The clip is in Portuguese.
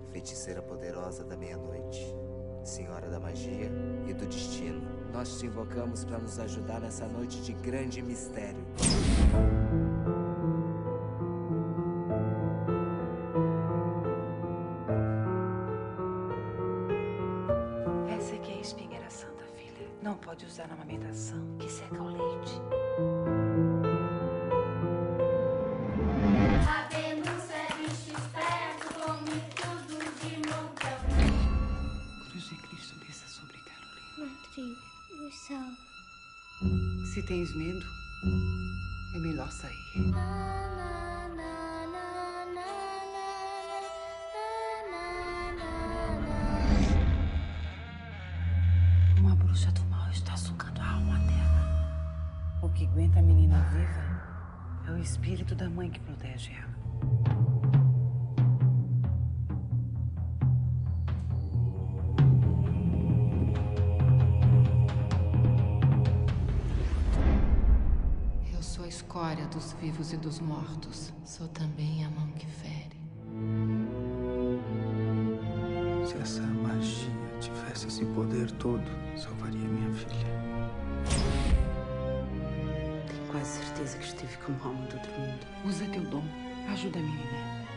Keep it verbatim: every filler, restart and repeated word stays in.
feiticeira poderosa da meia-noite, senhora da magia e do destino. Nós te invocamos para nos ajudar nessa noite de grande mistério. Essa aqui é a espingueira santa, filha. Não pode usar na amamentação, que seca o leite. Madrinha, me salva. Se tens medo, é melhor sair. Uma bruxa do mal está sugando a alma dela. O que aguenta a menina viva é o espírito da mãe que protege ela. Sou a escória dos vivos e dos mortos. Sou também a mão que fere. Se essa magia tivesse esse poder todo, salvaria minha filha. Tenho quase certeza que estive como alma do outro mundo. Usa teu dom. Ajuda a menina.